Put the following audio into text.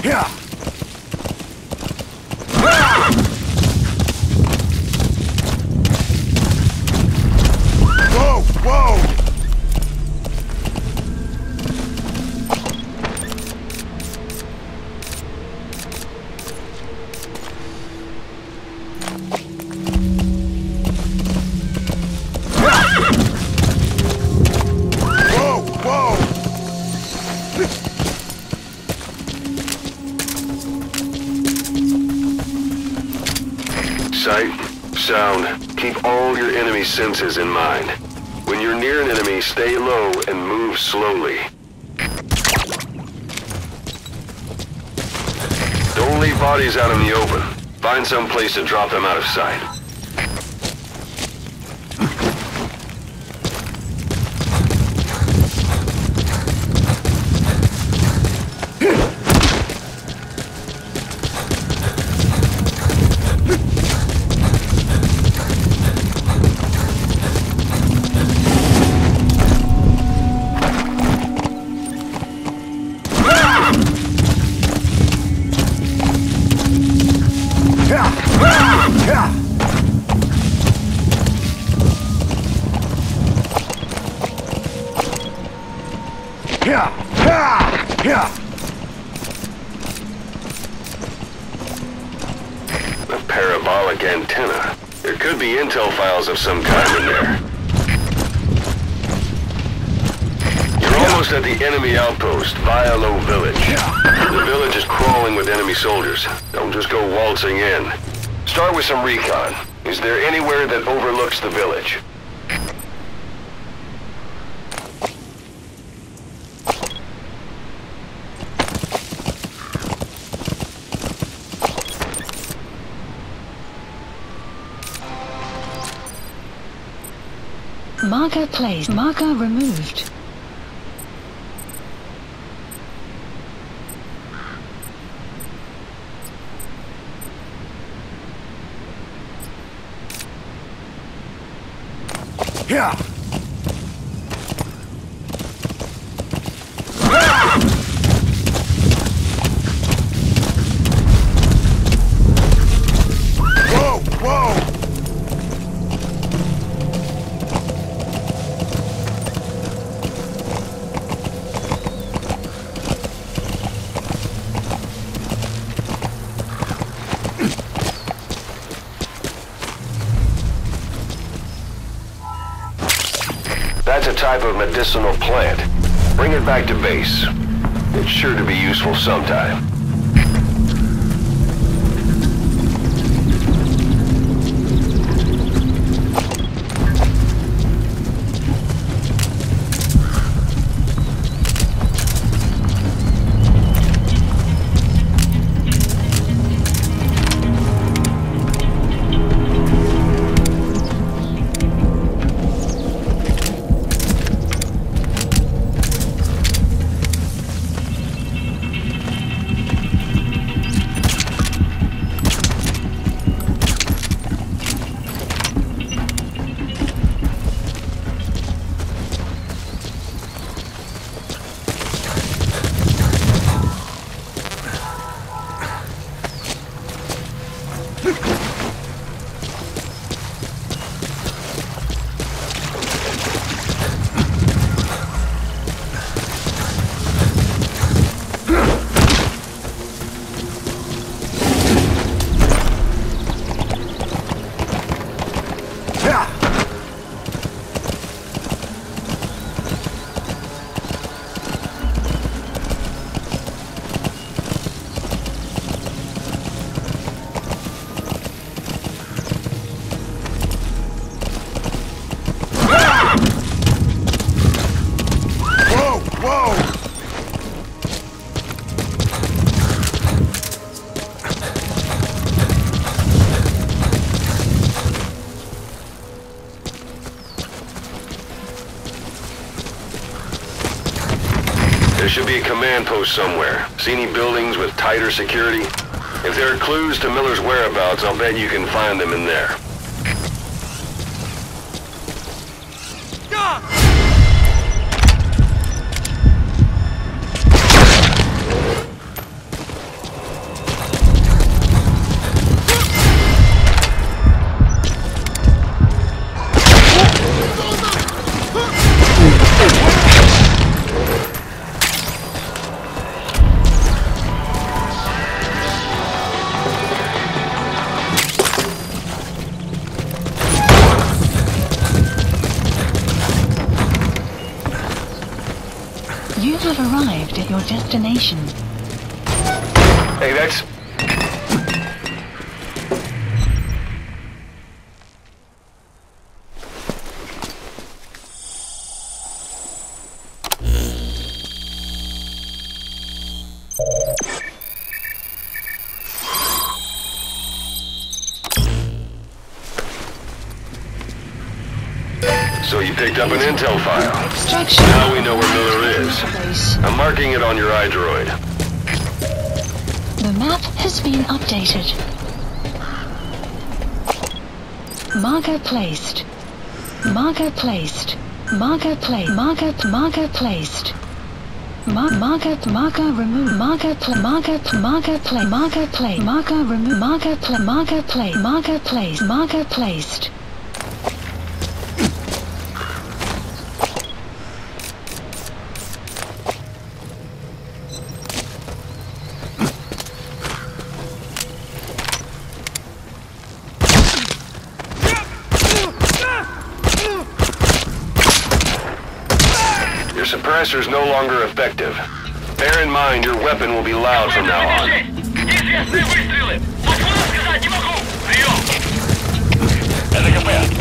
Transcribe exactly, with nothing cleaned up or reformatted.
Whoa, whoa! Sight, sound, keep all your enemy senses in mind. When you're near an enemy, stay low and move slowly. Don't leave bodies out in the open. Find some place to drop them out of sight. A parabolic antenna. There could be intel files of some kind in there. You're almost at the enemy outpost, Vialo Village. The village is crawling with enemy soldiers. Don't just go waltzing in. Start with some recon. Is there anywhere that overlooks the village? Marker placed. Marker removed. Yeah. Whoa, whoa. That's a type of medicinal plant. Bring it back to base. It's sure to be useful sometime. There should be a command post somewhere. See any buildings with tighter security? If there are clues to Miller's whereabouts, I'll bet you can find them in there. have arrived at your destination. Hey, that's... So you picked up an intel file. Extraction. Now we know where Miller is. Place. I'm marking it on your iDroid. The map has been updated. Marker placed. Marker placed. Marker play. Marker marker placed. Mar marker marker remove. Marker play. Marker marker play. Marker play. Marker remove. Marker play. Marker play. Marker place. Marker placed. Your suppressor's no longer effective. Bear in mind your weapon will be loud from now on. Известные выстрелы! Вот сказать не могу! Прием! ДТКП!